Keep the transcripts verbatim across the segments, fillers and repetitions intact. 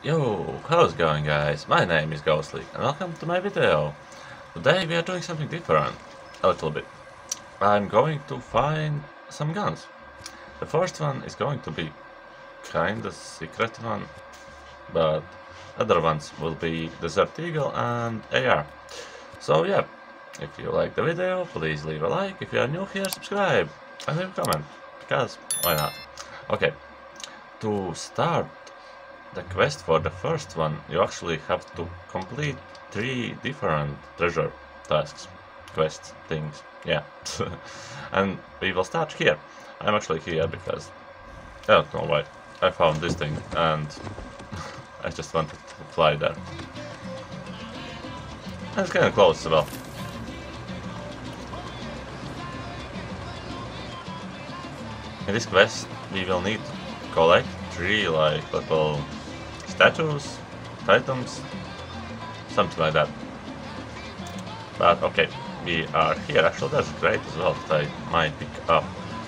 Yo, how's it going guys? My name is Ghostly and welcome to my video. Today we are doing something different, a little bit. I'm going to find some guns. The first one is going to be kinda secret one, but other ones will be Desert Eagle and A R. So yeah, if you like the video, please leave a like. If you are new here, subscribe and leave a comment, because why not? Okay, to start the quest for the first one, you actually have to complete three different treasure tasks, quests, things, yeah. And we will start here. I'm actually here because I don't know why. I found this thing and I just wanted to fly there. And it's kinda close as well. In this quest, we will need to collect three like little statues, items, something like that. But okay, we are here. Actually, that's great as well that I might pick up.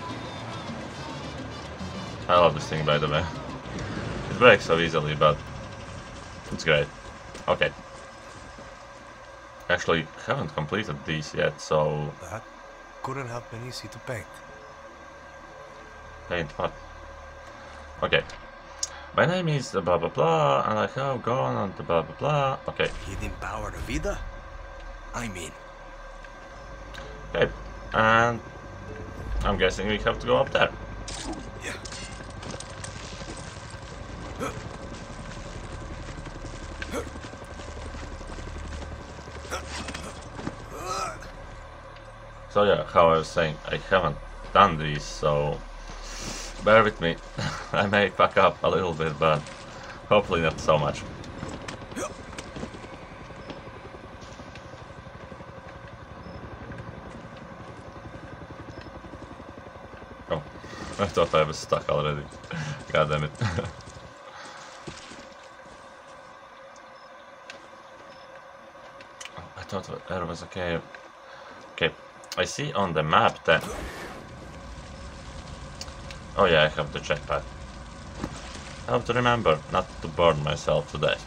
I love this thing, by the way. It breaks so easily, but it's great. Okay. Actually, haven't completed these yet, so... That couldn't have been easy to paint. Paint what? Okay. My name is blah blah blah, and I have gone on to blah blah blah. Okay. Hidden power of Vida? I mean... Okay. And... I'm guessing we have to go up there. Yeah. So yeah, how I was saying, I haven't done these, so... bear with me. I may fuck up a little bit, but hopefully not so much. Oh, I thought I was stuck already. God damn it. Oh, I thought there was a cave. Okay, I see on the map that... Oh yeah, I have the jetpack. I have to remember not to burn myself to death.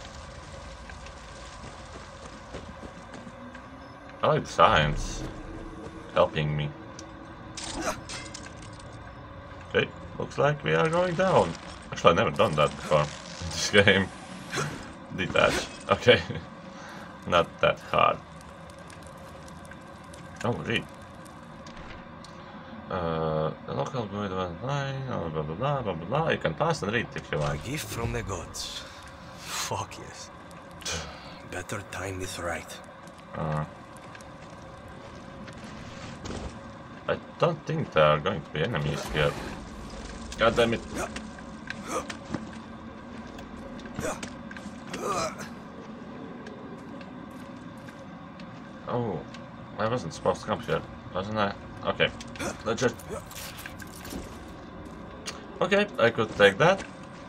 I like the signs helping me. Okay, looks like we are going down. Actually, I've never done that before in this game. Detach. Okay. Not that hard. Oh, read. Uh, the local guide was line, blah blah blah blah blah blah. You can pass and read if you A want. gift from the gods. Fuck yes. Better time this right. Uh, I don't think there are going to be enemies here. God damn it. Oh, I wasn't supposed to come here, wasn't I? Okay, let's just... Okay, I could take that.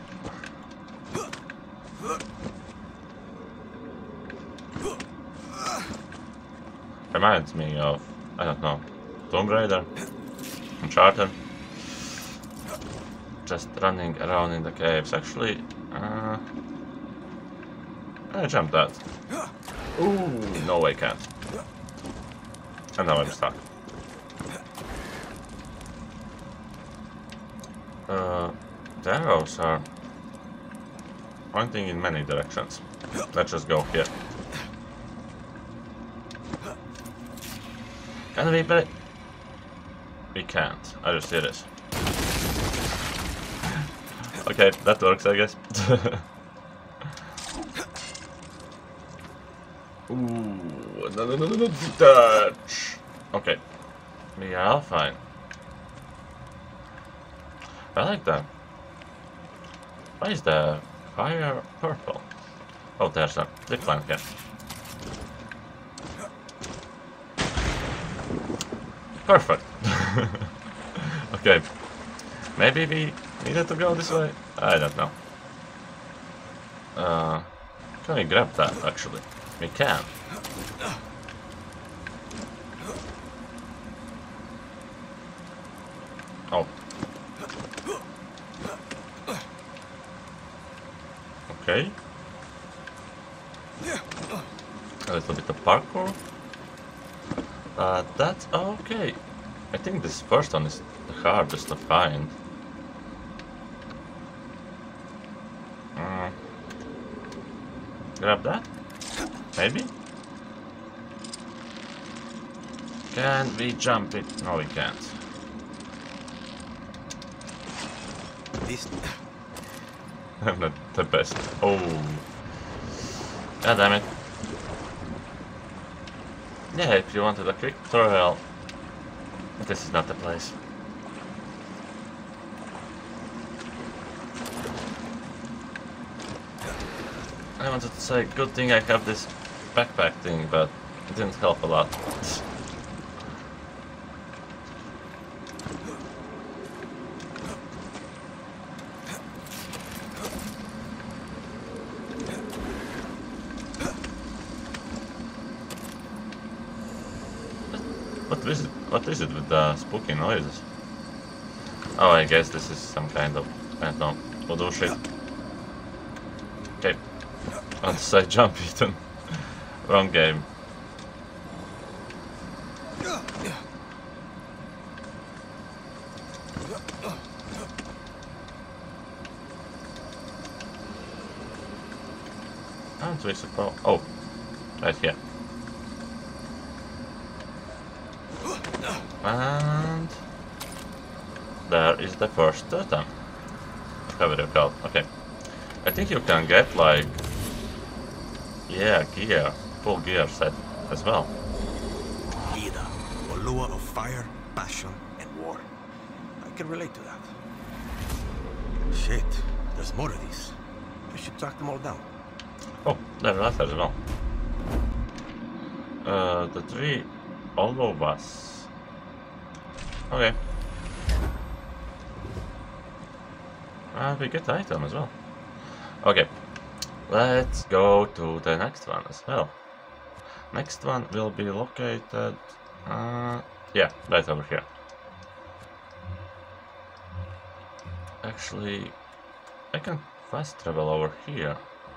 Reminds me of, I don't know, Tomb Raider, Uncharted. Just running around in the caves. Actually, uh, I jumped that. Ooh, no I can't. And now I'm stuck. Uh, the arrows are pointing in many directions. Let's just go here. Can we play? We can't. I just did it. Okay, that works, I guess. Ooh, no, no, no, no, no, detach. Okay, we are all fine. I like that. Why is the fire purple? Oh, there's a zip line here. Perfect. Okay, maybe we needed to go this way? I don't know. Uh, can we grab that, actually? We can. Oh. Okay. A little bit of parkour. Uh, that's okay. I think this first one is the hardest to find. Mm. Grab that? Maybe? Can we jump it? No, we can't. This. I'm not the best. Oh. God damn it. Yeah, if you wanted a quick tutorial, this is not the place. I wanted to say, good thing I have this backpack thing, but it didn't help a lot. What is it? What is it with the spooky noises? Oh, I guess this is some kind of, I don't know, voodoo shit. Okay. On the side jump, Ethan. Wrong game. Aren't we supposed? Oh, right here. And there is the first totem. How would you call it? Okay. I think you can get like, yeah, gear, full gear set as well. Ida, Olua of fire, passion, and war. I can relate to that. Shit, there's more of these. I should track them all down. Oh, level up as well. Uh, the three, all of us. Okay. Uh, we get the item as well. Okay. Let's go to the next one as well. Next one will be located... Uh, yeah, right over here. Actually, I can fast travel over here.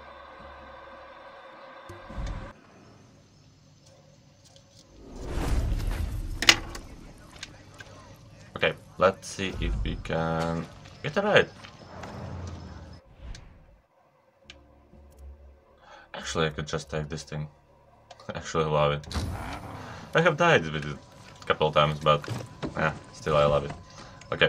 Okay, let's see if we can get a ride. Actually, I could just take this thing. I actually love it. I have died with it a couple of times, but yeah, still I love it. Okay.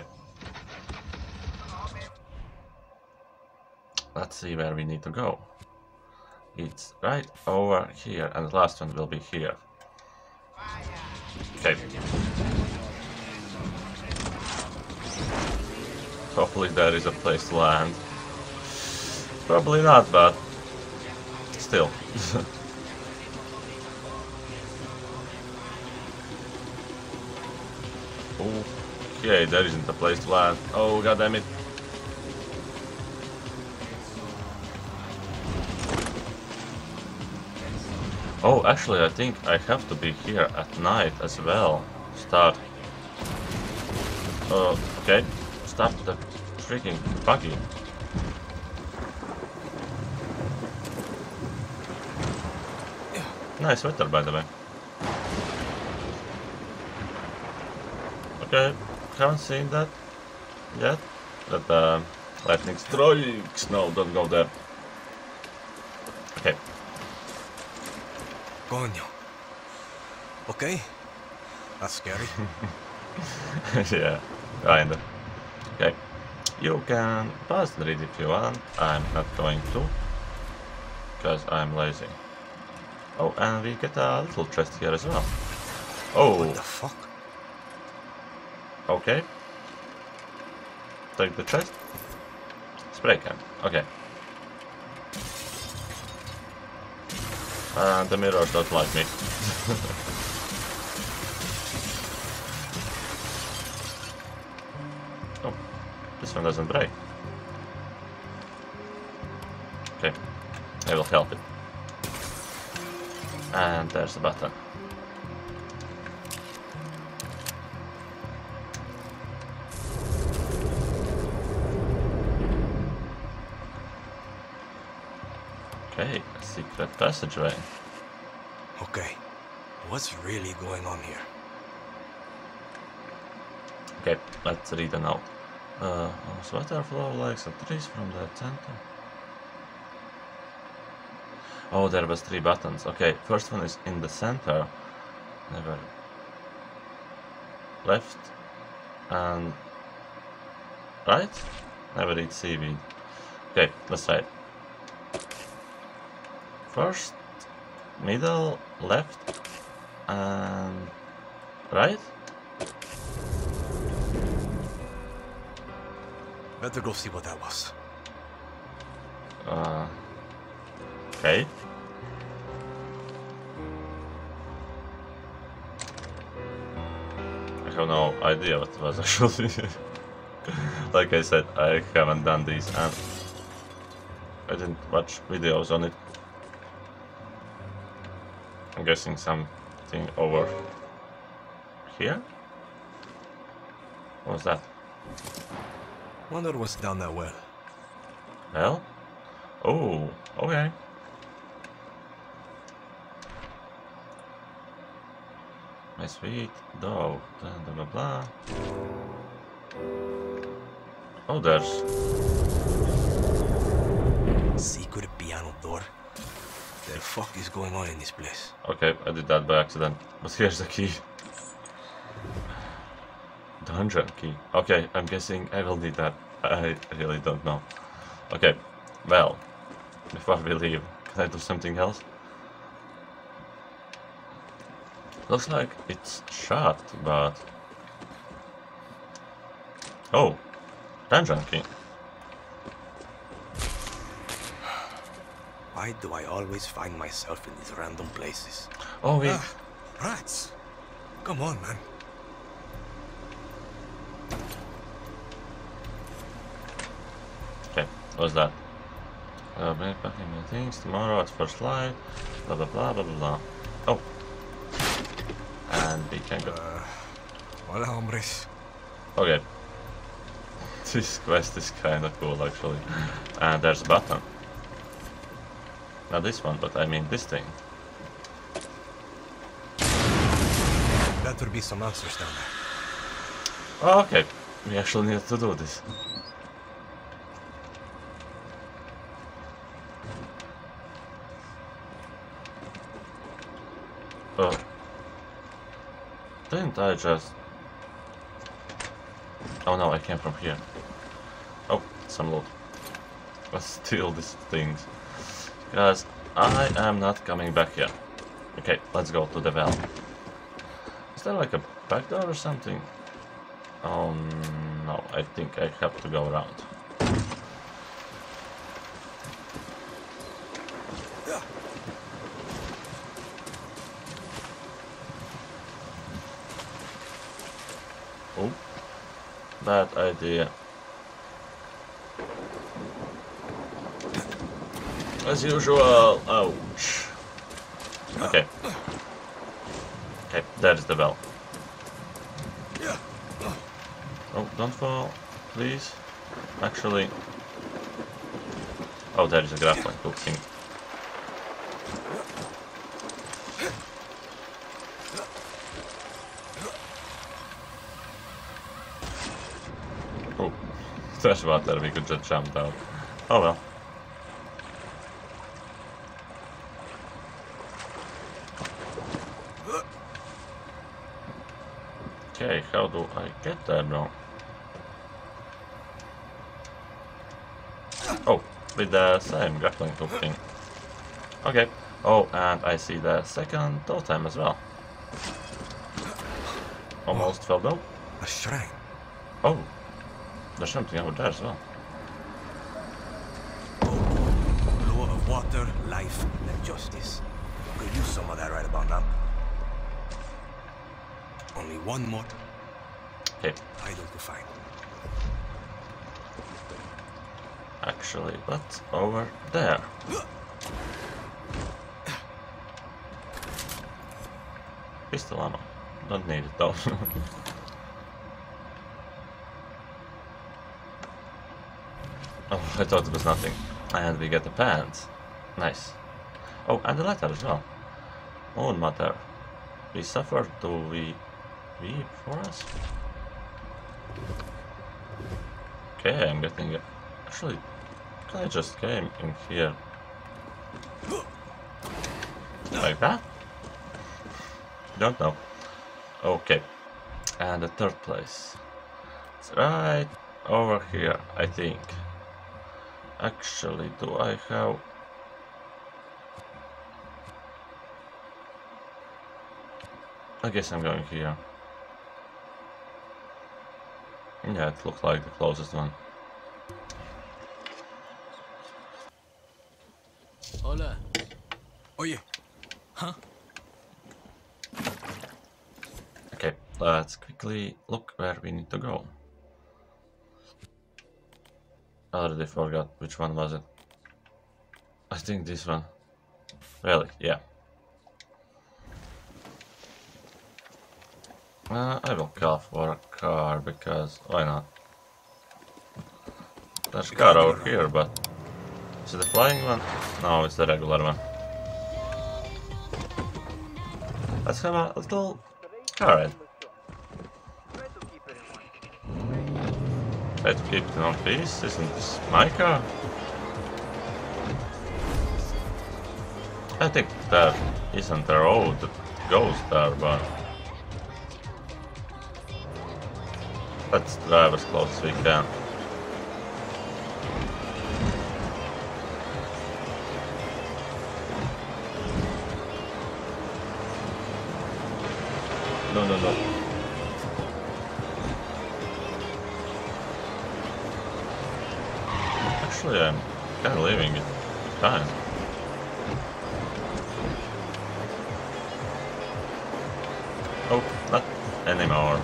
Let's see where we need to go. It's right over here, and the last one will be here. Okay. Hopefully there is a place to land. Probably not, but still. Okay, there isn't a place to land. Oh, god damn it. Oh, actually, I think I have to be here at night as well. Start. Oh, okay. Stop the freaking buggy. Nice sweater, by the way. Okay, haven't seen that yet. That uh, lightning strikes. No, don't go there. Okay. Coño. Okay. That's scary. Yeah, kinda. Okay. You can pause and read if you want. I'm not going to. Because I'm lazy. Oh, and we get a little chest here as well. Oh. What the fuck? Okay. Take the chest. Spray can. Okay. And the mirrors don't like me. Oh, this one doesn't break. Okay, I will help it. And there's the button. Okay, a secret passageway. Okay, what's really going on here? Okay, let's read the note. Uh, water flow like the trees from the center. Oh, there was three buttons. Okay, first one is in the center. Never left and right. Never eat seaweed. Okay, let's try it. First, middle, left, and right. Better go see what that was. Uh, okay. I have no idea what it was actually. Like I said, I haven't done these and I didn't watch videos on it. I'm guessing something over here? What was that? Wonder what's down that well. Well? Oh, okay. My sweet dog. Blah blah blah blah. Oh, there's Secret piano door. The fuck is going on in this place? okay, I did that by accident. But here's the key. Dungeon key. Okay, I'm guessing I will need that. I really don't know. Okay, well, before we leave, can I do something else? Looks like it's shut, but... Oh, dungeon key. Why do I always find myself in these random places? Oh, wait. Ah, rats! Come on, man. Okay, what's that? Uh, bring packing my things tomorrow at first light. Blah blah blah blah blah blah. Oh, and we can go. Uh, hola, hombres. Okay, this quest is kind of cool actually. And there's a button. Not this one, but I mean this thing. Better be some answers down there. Oh, okay, we actually need to do this. Oh. Didn't I just... Oh no, I came from here. Oh, some loot. Let's steal these things. Because I am not coming back here. Okay, let's go to the well. Is there like a back door or something? Oh no, I think I have to go around. Oh, bad idea. As usual. Ouch. Okay. Okay, there's the bell. Oh, don't fall, please. Actually. Oh, there is a grappling hook thing. Oh, there's water, we could just jump out. Oh well. Okay, how do I get there now? Oh, with the same grappling hook thing. Okay. Oh, and I see the second totem as well. Almost fell down. A shrine. Oh, there's something over there as well. Law of water, life, and justice. Could use some of that right about now. Only one more Okay, idol to find. actually, what's over there? Pistol ammo. Don't need it though. Oh, I thought it was nothing. And we get the pants. Nice. Oh, and the letter as well. Moon Mother. We suffer, do we weep for us? Okay, I'm getting it. Actually, can I just came in here? Like that? Don't know. Okay. And the third place. It's right over here, I think. Actually, do I have... I guess I'm going here. Yeah, it looks like the closest one. Hola. Oye. Huh? Okay, let's quickly look where we need to go. I already forgot which one was it. I think this one. Really? Yeah. Uh, I will call for a car because why not? There's a car over here, but is it the flying one? No, it's the regular one. Let's have a little car ride. Try to keep it in one piece. Isn't this my car? I think there isn't a road that goes there, but let's drive as close as we can. No, no, no. Actually, I'm kind of leaving it behind. Oh, not anymore.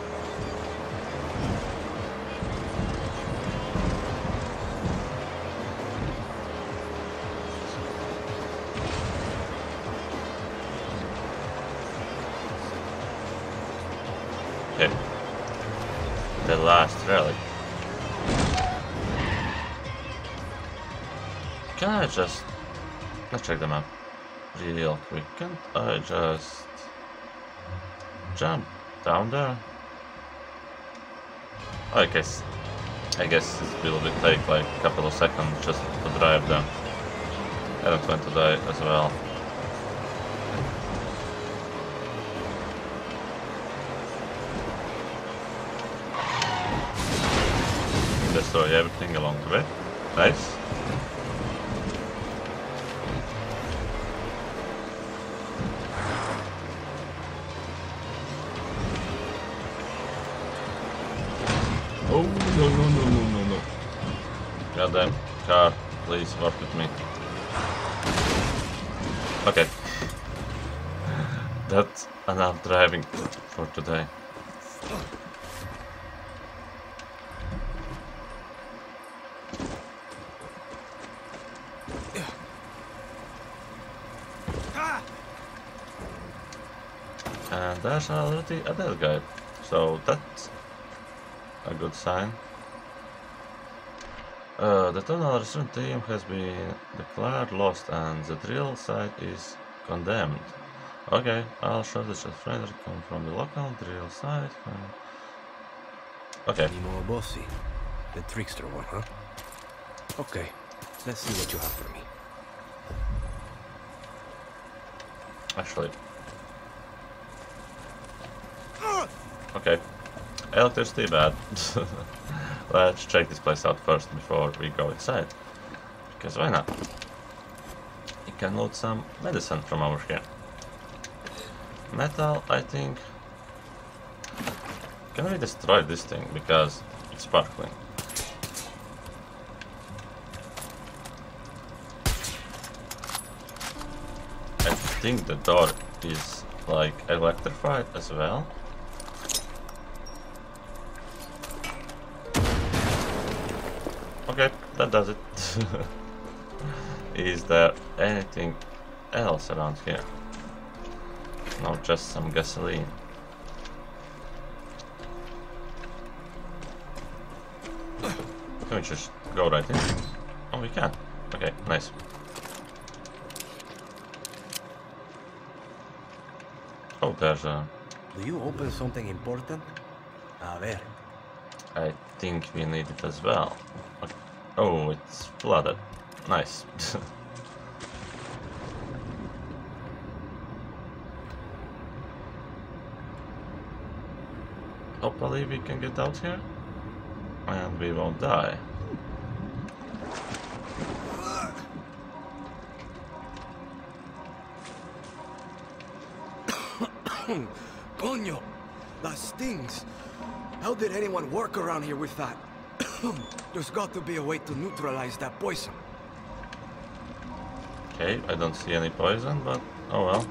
Okay. The last relic. Can I just... Let's check the map real quick. Can't I just jump down there? I guess I guess it will take like a couple of seconds just to drive there. I don't want to die as well. Destroy everything along the way. Nice. Oh, no, no, no, no, no, no. Goddamn car, please work with me. Okay. That's enough driving for today. And there's already a dead guy, so that's a good sign. Uh, the tunnel restaurant team has been declared lost and the drill site is condemned. Okay, I'll show the chef Frederick come from the local drill site. Okay. Nemo Bossi, the trickster one, huh? Okay, let's see what you have for me. Actually. Okay. Electricity bad. Let's check this place out first before we go inside. Because why not? You can load some medicine from over here. Metal, I think. Can we destroy this thing because it's sparkling? I think the door is like electrified as well. Okay, that does it. Is there anything else around here? No, just some gasoline. Can we just go right in? Oh, we can. Okay, nice. Oh, there's a... Do you open something important? A ver. I think we need it as well. Okay. Oh, it's flooded. Nice. Hopefully we can get out here. And we won't die. Coño! That stings! How did anyone work around here with that? There's got to be a way to neutralize that poison. Okay, I don't see any poison, but oh well.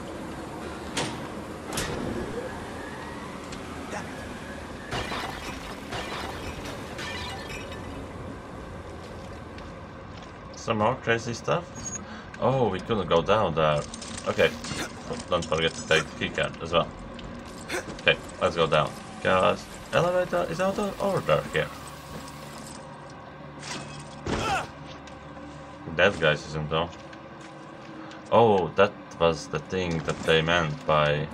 Some more crazy stuff? Oh, we couldn't go down there. Okay, don't forget to take the keycard as well. Okay, let's go down. Because elevator is out of order here. That guy's isn't though. Oh, that was the thing that they meant by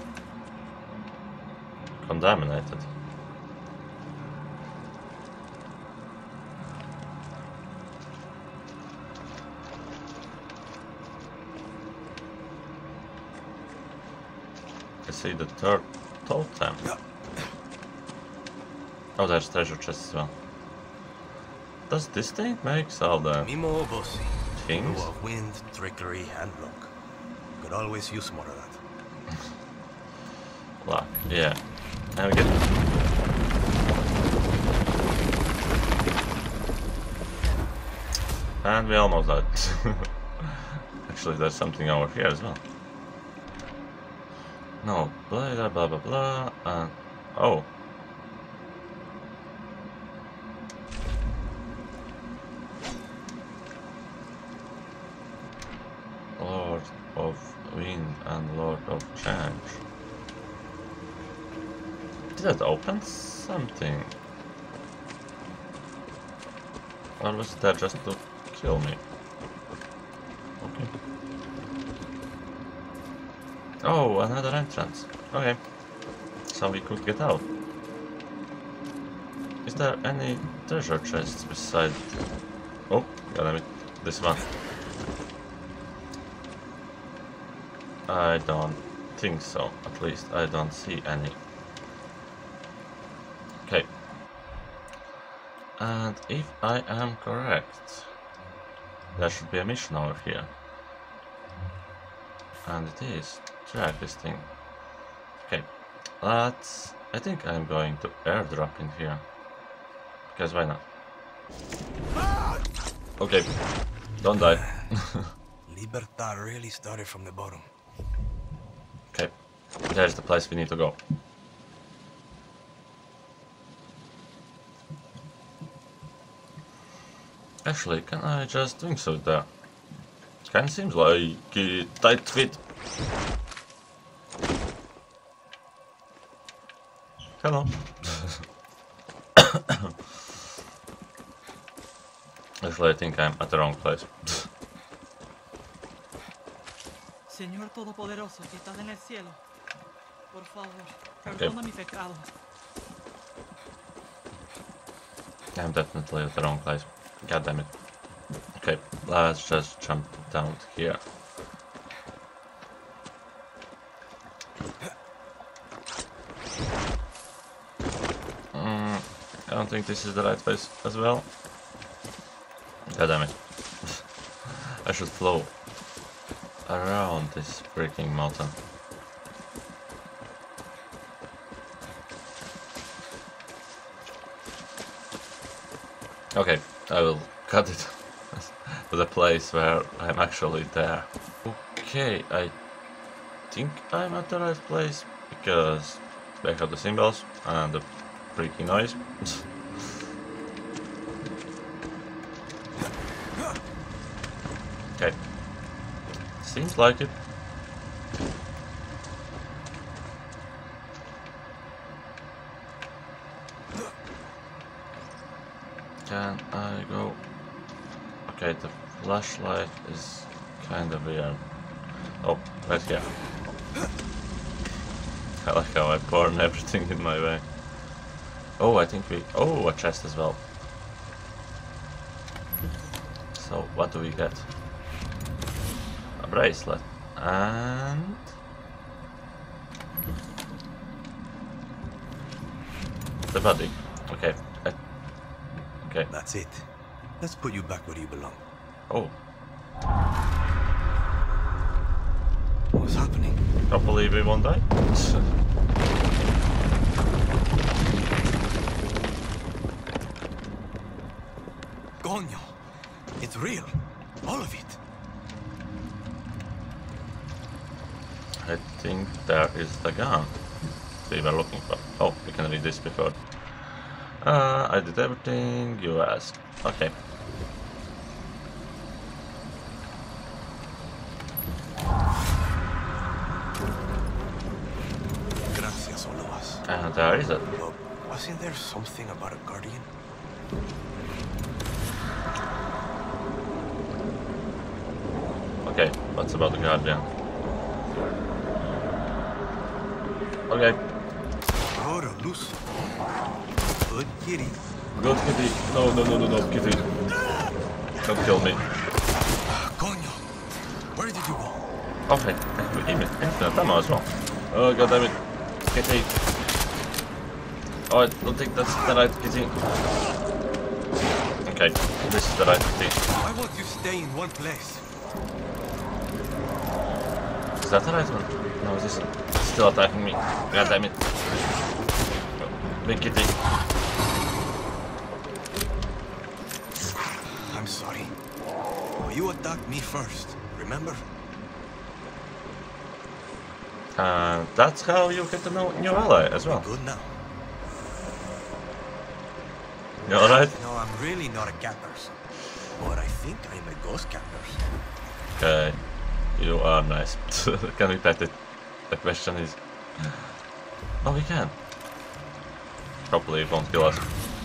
contaminated. I see the third totem. Oh, there's treasure chests as well. Does this thing make all the Mimo Bossi. things? Of wind, trickery, and luck. Could always use more of that. Luck, yeah. And we get... And we almost died. Actually, there's something over here as well. No, blah blah blah blah blah, and... Oh. Lord of Wind and Lord of Change. Did that open something? Or was it there just to kill me? Okay. Oh, another entrance. Okay. So we could get out. Is there any treasure chests beside... Oh, goddammit. This one. I don't think so. At least I don't see any. Okay. And if I am correct, there should be a mission over here. And it is. Track this thing. Okay. Let's... I think I'm going to airdrop in here. Because why not? Okay. Don't die. Libertad really started from the bottom. Okay. There's the place we need to go. Actually, can I just think so there? Kinda seems like a tight fit. Hello. Actually, I think I'm at the wrong place. Señor Todopoderoso que estás en el cielo, por favor, Okay. perdona mi pecado. I'm definitely at the wrong place. God damn it. Okay, let's just jump down to here. Mm, I don't think this is the right place as well. God damn it. I should flow around this freaking mountain. Okay, I will cut it to the place where I'm actually there. Okay, I think I'm at the right place because back of the symbols and the freaking noise. Okay, seems like it. Can I go? Okay, the flashlight is kind of weird. Oh, right here. I like how I burn everything in my way. Oh, I think we... Oh, a chest as well. So, what do we get? A bracelet. And... the body. Okay. Uh, okay. That's it. Let's put you back where you belong. Oh. What's happening? Can't believe we won't die. Coño! It's real. All of it. I think there is the gun we were looking for. Oh, we can read this before. Uh, I did everything you asked. Okay. Gracias, Oloas. And there is it. Well, wasn't there something about a guardian? Okay, what's about the guardian? Okay. Ahora, Luz. Good kitty. Good kitty. No, no, no, no, no, kitty. Don't kill me. Coño! Where did you go? Okay, we aim it. Infinite ammo as well. Oh, god damn it. Kitty. Oh, I don't think that's the right kitty. Okay, this is the right kitty. Why won't you stay in one place? Is that the right one? No, this is still attacking me. God damn it. Big kitty. I'm sorry. Well, you attacked me first, remember? And that's how you get to know new ally as well. Good now. You alright? No, I'm really not a cat person. But I think I'm a ghost cat person. Okay. You are nice. Can we pet it? The question is... Oh, we can. Hopefully it won't kill us.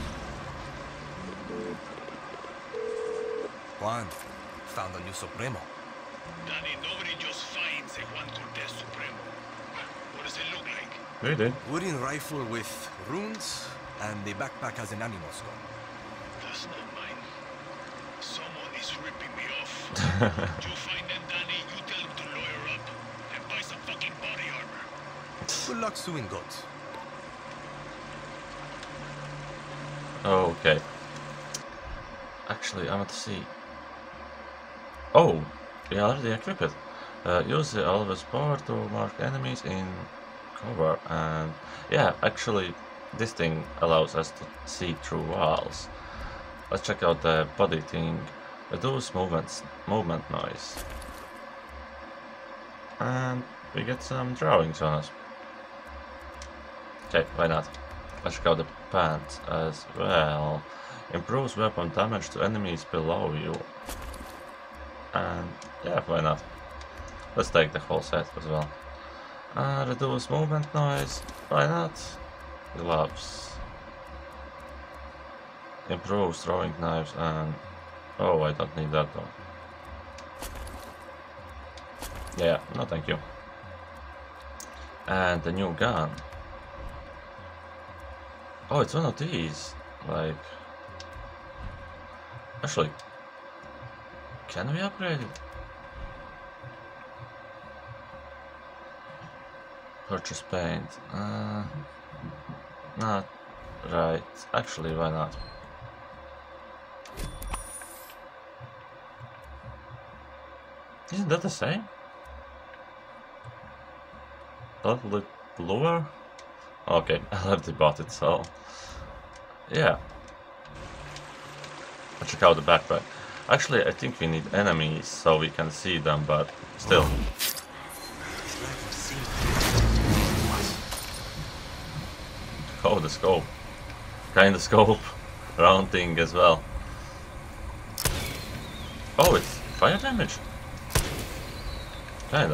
Juan, found a new Supremo. Danny, nobody just finds a Juan Cortez Supremo. What does it look like? We did. Wooden rifle with runes, and the backpack has an animal skull. That's not mine. Someone is ripping me off. You find them, Danny, you tell them to lawyer up and buy some fucking body armor. Good luck suing goats. Okay. Actually, I want to see. Oh, we already equipped it. Uh, use the always bar to mark enemies in cover, and yeah, actually, this thing allows us to see through walls. Let's check out the body thing. Reduce movements, movement noise, and we get some drawings on us. Okay, why not? Let's check out the pants as well. Improves weapon damage to enemies below you. And yeah, why not? Let's take the whole set as well. Uh, reduce movement noise, why not? Gloves. Improves throwing knives and... Oh, I don't need that though. Yeah, no thank you. And the new gun. Oh, it's one of these. Like... Actually... Can we upgrade it? Purchase paint. Uh, not right. Actually, why not? Isn't that the same? Does it look bluer? Okay, I already bought it, so... Yeah. I'll check out the backpack. Actually, I think we need enemies so we can see them, but still. Oh, the scope. Kinda scope. Round thing as well. Oh, it's fire damage. Kinda.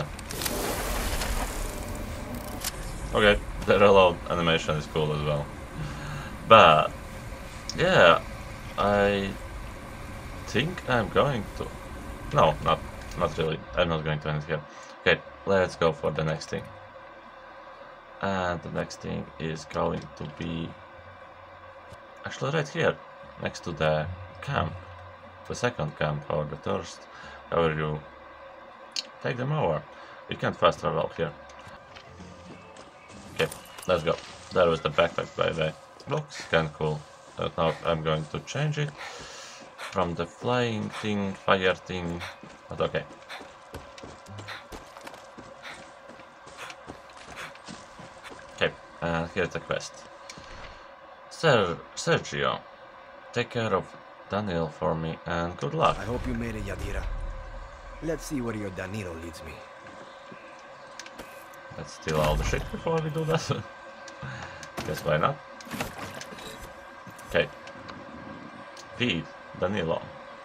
Okay, the reload animation is cool as well. But, yeah, I think I'm going to... No, not, not really. I'm not going to end here. Okay, let's go for the next thing. And the next thing is going to be actually right here, next to the camp. The second camp or the thirst, however you take them over. You can't fast travel here. Okay, let's go. There was the backpack by the way. Looks kinda cool. But now I'm going to change it from the flying thing, fire thing, but okay. Okay, and here's the quest. Sir Sergio, take care of Daniel for me and good luck. I hope you made it, Yadira. Let's see where your Danilo leads me. Let's steal all the shit before we do that. Guess why not? Okay. Feed Danilo.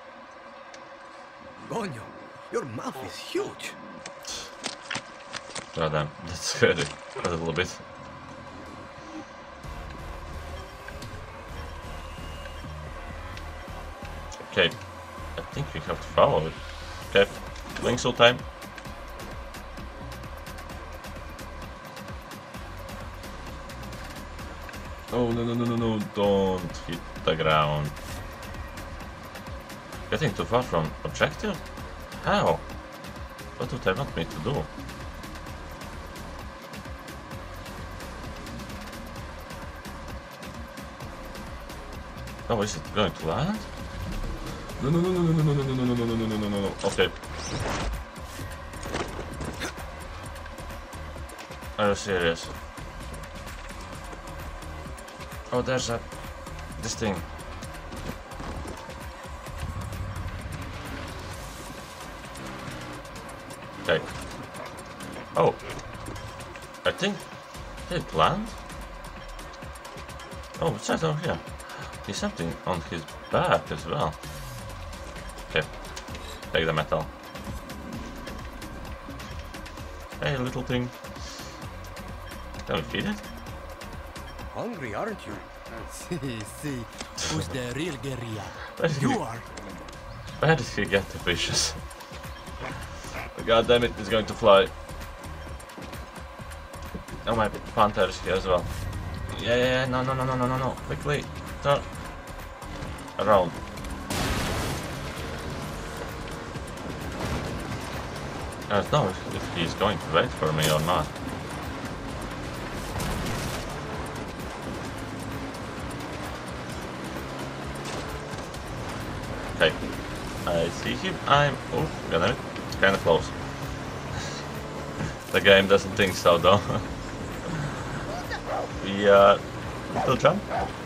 Gonyo, your mouth is huge. God damn, that's scary. A little bit. Okay, I think we have to follow it. Okay, Linksul time. Oh no no no no no! Don't hit the ground. Getting too far from objective? How? What do they want me to do? Oh, is it going to land? No no no no no no no no no no no no no no no no. Okay. Are you serious? Oh, there's a this thing. Okay. Oh, I think did it land? Oh, what's that over here? He's something on his back as well. Okay, take the metal. Hey, little thing. Can we feed it? Hungry, aren't you? See, see, who's the real guerrilla? Where did You he, are. where did he get the fishes? God damn it, it's going to fly. Oh, my panther is here as well. Yeah, yeah, yeah, no, no, no, no, no, no, no. Quickly, turn around. I don't know if, if he's going to wait for me or not. Okay, I see him. I'm. Oh, damn it. It's kind of close. The game doesn't think so, though. Yeah. Little jump.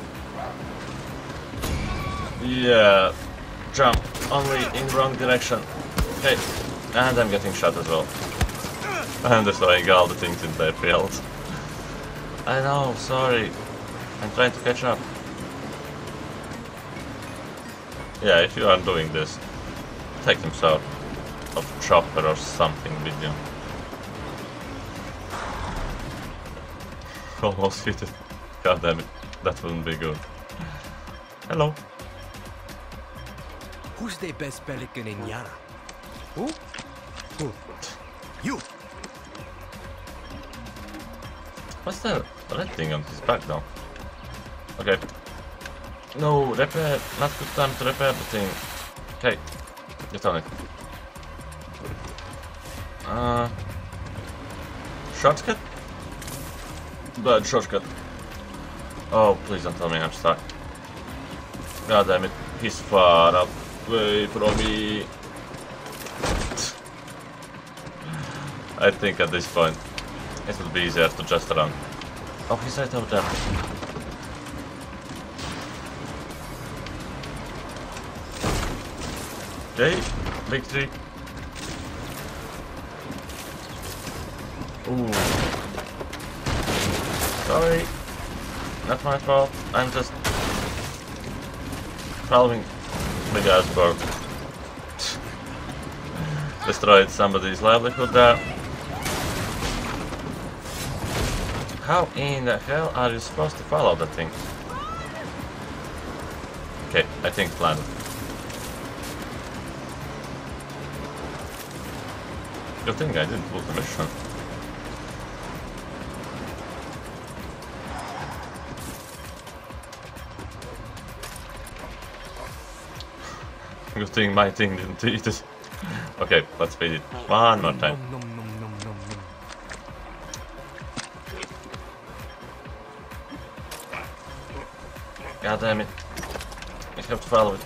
Yeah. Jump. Only in wrong direction. Okay. And I'm getting shot as well. I'm destroying all the things in their field. I know, sorry. I'm trying to catch up. Yeah, if you are doing this, take some sort of chopper or something with you. Almost hit it. God damn it. That wouldn't be good. Hello. Who's the best pelican in Yara? Who? Who? You! What's the red thing on his back though? Okay. No, repair. Not good time to repair the thing. Okay. Get on it. Uh. Shortcut? Bad shortcut. Oh, please don't tell me I'm stuck. God damn it. He's far away from me. I think at this point it will be easier to just run. Oh, he's right over there. Okay, victory. Ooh. Sorry. Not my fault. I'm just following the guy's bird. Destroyed somebody's livelihood there. How in the hell are you supposed to follow that thing? Okay, I think it's landed. Good thing I didn't lose the mission. Good thing my thing didn't eat it. Okay, let's feed it one more time. Nom, nom, nom, nom, nom, nom. God damn it. I have to follow it.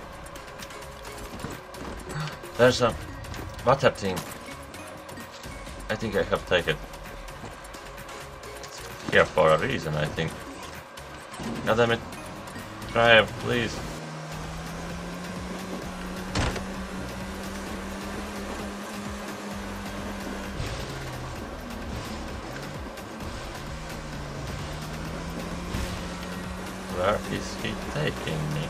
There's a water thing. I think I have to take it. It's here for a reason, I think. God damn it. Drive, please. Where is he taking me?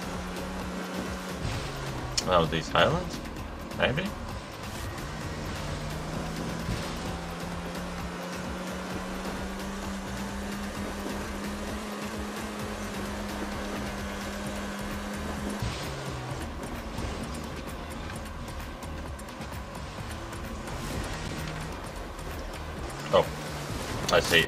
Well, these islands? Maybe? Oh, I see.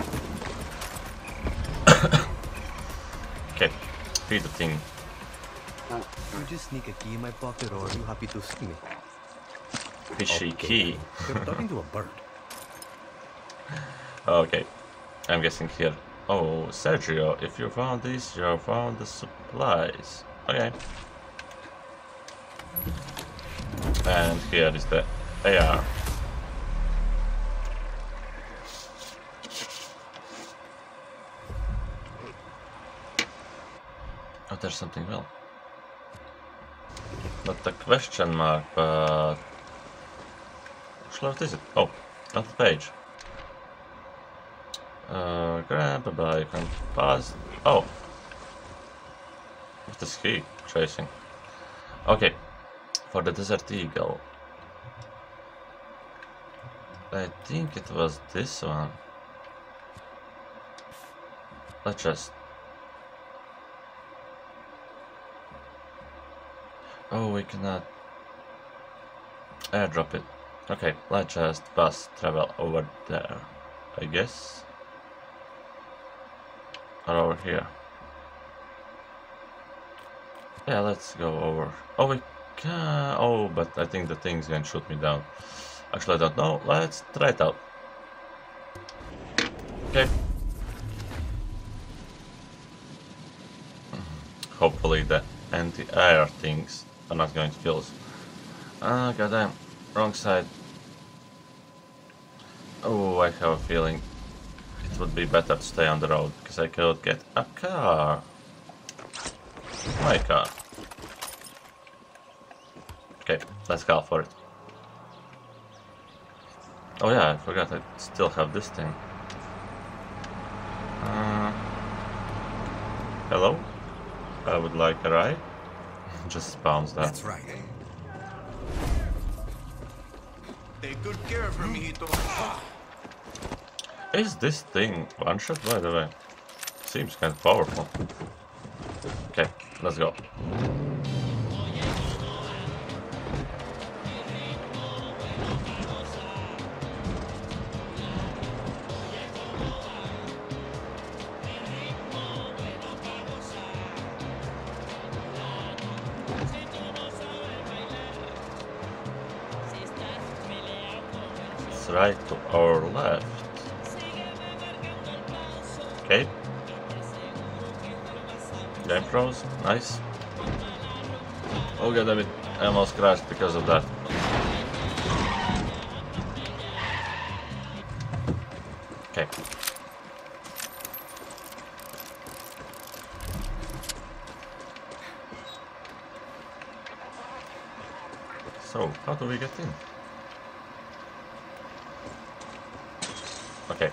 Okay, feed the thing. You just sneak a key in my pocket, or are you happy to see me? Fishy Okay. key. You're talking to a bird. Okay, I'm guessing here. Oh, Sergio, if you found this, you found the supplies. Okay. And here is the A R. Oh, there's something well. Not a question mark, but... Actually, what is it? Oh, on the page. Uh, grab a bike and pass. Oh! What is he chasing? Okay, for the Desert Eagle. I think it was this one. Let's just... Oh, we cannot airdrop it. Okay, let's just bus travel over there, I guess. Or over here. Yeah, let's go over. Oh, we can. Oh, but I think the thing's gonna shoot me down. Actually, I don't know. Let's try it out. Okay. Hopefully, the anti-air things are not going to kill us. Ah, goddamn. Wrong side. Oh, I have a feeling it would be better to stay on the road, because I could get a car. My car. Okay, let's go for it. Oh yeah, I forgot I still have this thing. Uh, hello? I would like a ride. Just spawns that. That's right. Take good care of her, mijito. Is this thing one shot, by the way? Seems kind of powerful. Okay, let's go. It's right to our left. Okay. Game pros, nice. Oh god damn it, I almost crashed because of that. Okay. So, how do we get in? Okay.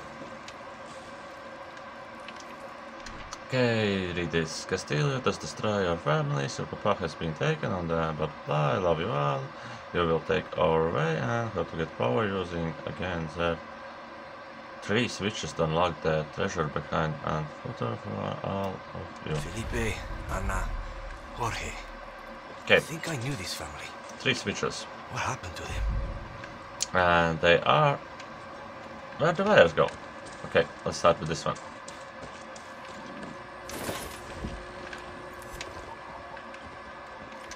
Okay, read this. Castillo does destroy your families, your papa has been taken on the blah blah blah, I love you all. You will take our way and how to get power using again the three switches to unlock the treasure behind and footer for all of you. Felipe, Ana, Jorge. Okay, I think I knew this family. three switches. What happened to them? And they are... Where do wires go? Okay, let's start with this one.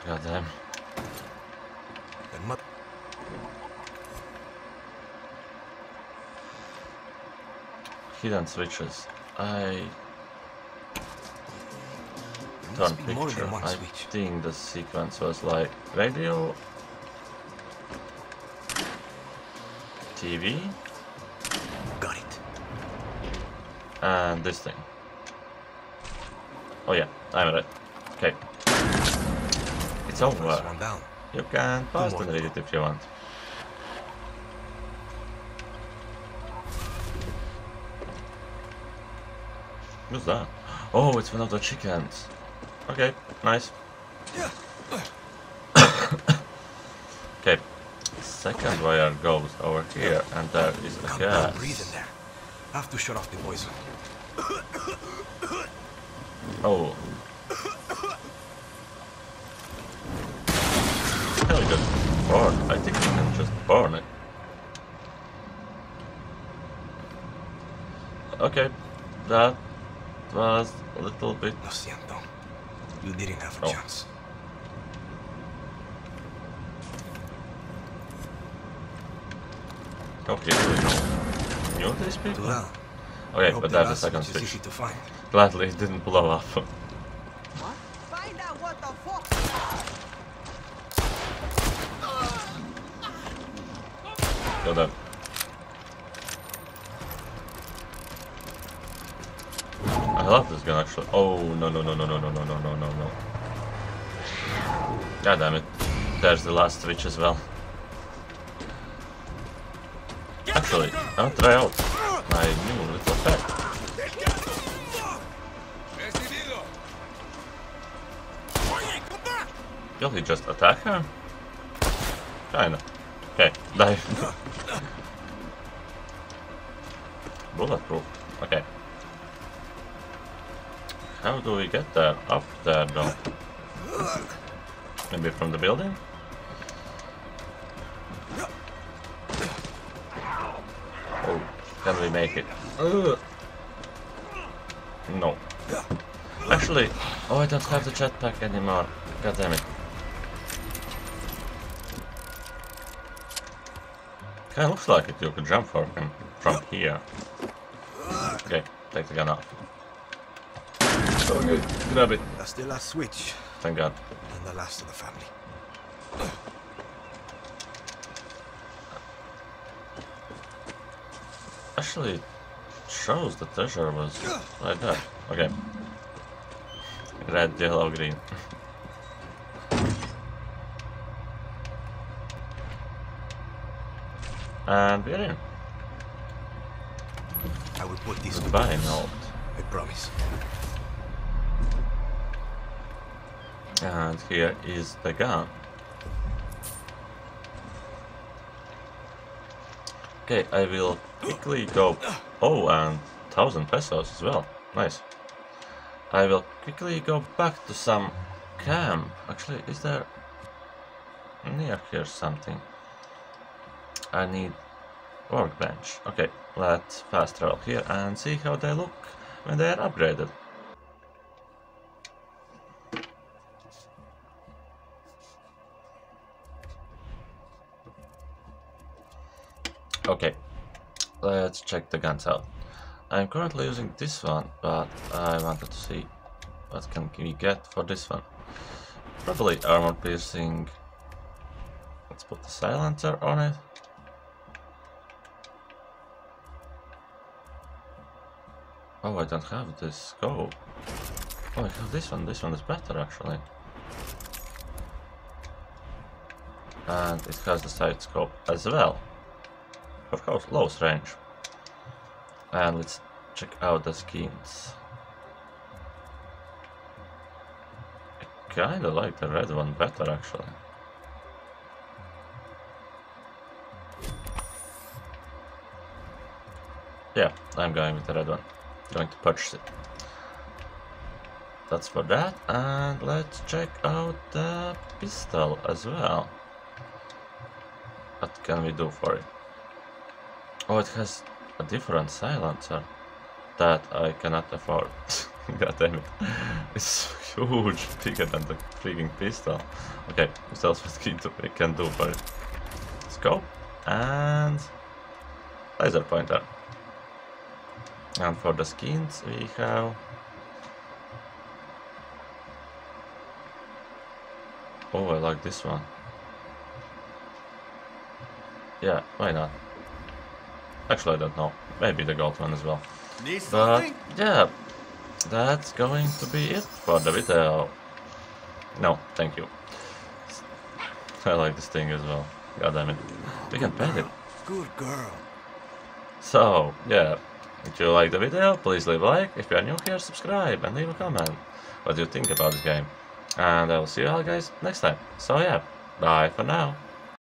goddamn. There must Hidden switches. I there turn must be more picture. than one I switch. think the sequence was like radio, T V, Got it. and this thing. Oh yeah, I'm right. Okay. It's First over. one down. You can pause more and to read go. it if you want. What's that? Oh, it's one of the chickens. Okay, nice. Okay, second wire goes over here, and there is a Calm down, gas. breathe in there. Have to shut off the poison. Oh. Can we just burn? I think we can just burn it. Okay, that was a little bit. Lo siento. You didn't have a Oh. chance. Okay, so we know. Knew these people? Too loud. I Okay, hope but the that's the last second switch is switch. easy to find. Gladly it didn't blow up. Find out what the fuck. Go down. I love this gun actually. Oh no no no no no no no no no no no. God damn it. There's the last switch as well. Actually, I'll try out my new little pet. Will he just attack her? Kinda. Okay, dive. Bulletproof. Okay. How do we get there? Up there though. Maybe from the building? Oh, can we make it? Ugh. No. Actually, oh, I don't have the jetpack anymore. God damn it. Kinda looks like it. You could jump for him from here. Okay, take the gun off. Okay, grab it. That's the last switch. Thank God. And the last of the family. Actually, it shows the treasure was like that. Okay. Red, yellow, green. And we're in. I will put this to Goodbye, use. note. I promise. And here is the gun. Okay, I will quickly go. Oh, and thousand pesos as well. Nice. I will quickly go back to some camp. Actually, is there near here something? I need workbench. Okay, let's fast travel here and see how they look when they are upgraded. Okay, let's check the guns out. I'm currently using this one, but I wanted to see what can we get for this one. Probably armor piercing. Let's put the silencer on it. Oh, I don't have this scope. Oh, I have this one. This one is better actually. And it has the side scope as well. Of course, close range. And let's check out the skins. I kinda like the red one better actually. Yeah, I'm going with the red one. Going to purchase it. That's for that, and let's check out the pistol as well. What can we do for it? Oh, it has a different silencer that I cannot afford. God damn it. It's huge, bigger than the freaking pistol. Okay, what else we can do for it? Scope and laser pointer. And for the skins we have... Oh, I like this one. Yeah, why not? Actually, I don't know. Maybe the gold one as well. Need But something? yeah, that's going to be it for the video. No, thank you. I like this thing as well. God damn it. We can paint it. Good girl. So, yeah. If you like the video, please leave a like. If you are new here, subscribe and leave a comment. What do you think about this game? And I will see you all guys next time. So yeah, bye for now.